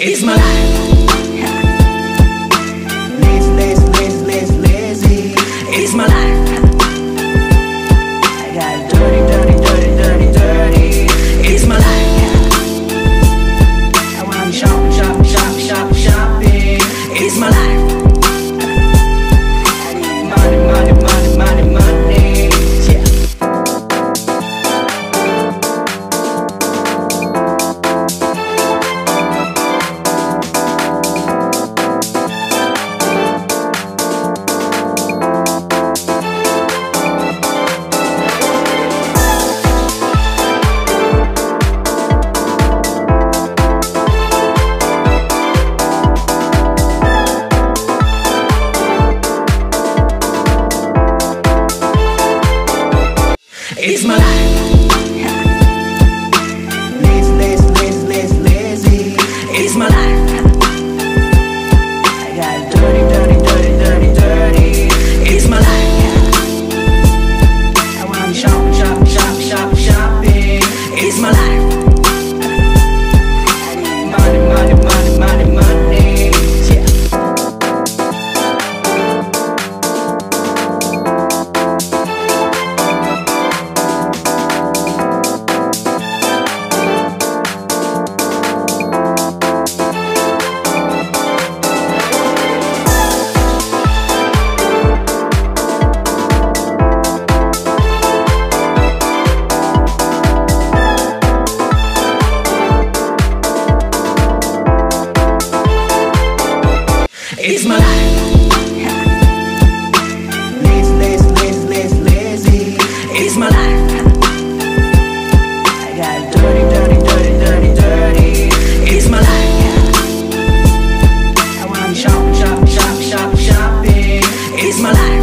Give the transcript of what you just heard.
It's my life. Lazy, lazy, lazy, lazy, lazy. It's my life. I got dirty, dirty, dirty, dirty, dirty. It's my life. I wanna shop, shop, shop, shop, shopping. It's my life. I need money, money, money, money, money. Yeah. It's my life. Lazy, lazy, lazy, lazy, lazy. It's my life. I got dirty, dirty, dirty, dirty, dirty. It's my life. I wanna shop, shop, shop, shop, shopping. It's my life. I need money, money, money, money, money. Yeah. It's my life. Lazy, lazy, lazy, lazy, lazy. It's my life. I got dirty, dirty, dirty, dirty, dirty. It's my life. I wanna shop, shop, shop, shop, shopping. It's my life.